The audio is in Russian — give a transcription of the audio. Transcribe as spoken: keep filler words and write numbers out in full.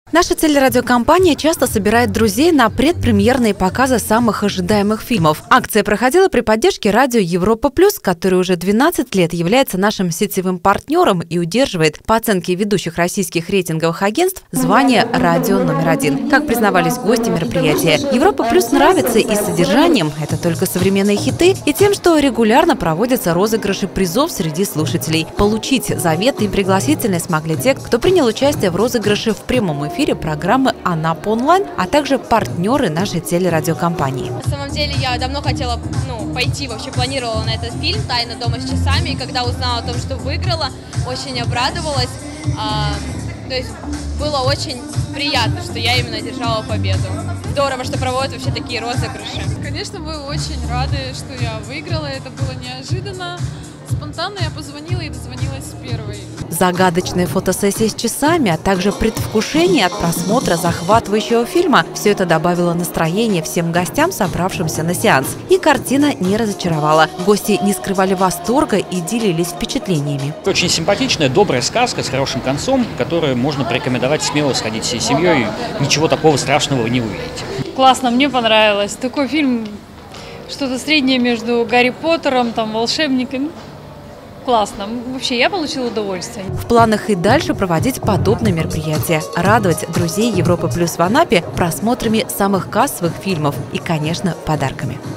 Наша телерадиокомпания часто собирает друзей на предпремьерные показы самых ожидаемых фильмов. Акция проходила при поддержке радио Европа Плюс, который уже двенадцать лет является нашим сетевым партнером и удерживает, по оценке ведущих российских рейтинговых агентств, звание радио номер один. Как признавались гости мероприятия, Европа Плюс нравится и содержанием, это только современные хиты, и тем, что регулярно проводятся розыгрыши призов среди слушателей. Получить заветные пригласительные смогли те, кто принял участие в розыгрыше в прямом эфире программы «Анапа онлайн», а также партнеры нашей телерадиокомпании. На самом деле я давно хотела ну, пойти, вообще планировала на этот фильм «Тайна дома с часами», и когда узнала о том, что выиграла, очень обрадовалась. А, то есть было очень приятно, что я именно одержала победу. Здорово, что проводят вообще такие розыгрыши. Конечно, мы очень рады, что я выиграла, это было неожиданно. Спонтанно я позвонила и дозвонилась первой. Загадочная фотосессия с часами, а также предвкушение от просмотра захватывающего фильма – все это добавило настроение всем гостям, собравшимся на сеанс. И картина не разочаровала. Гости не скрывали восторга и делились впечатлениями. Очень симпатичная, добрая сказка с хорошим концом, которую можно порекомендовать смело сходить всей семьей. Ничего такого страшного вы не увидите. Классно, мне понравилось. Такой фильм, что-то среднее между Гарри Поттером, там, волшебником. Классно. Вообще, я получила удовольствие. В планах и дальше проводить подобные мероприятия, радовать друзей Европы Плюс в Анапе просмотрами самых кассовых фильмов и, конечно, подарками.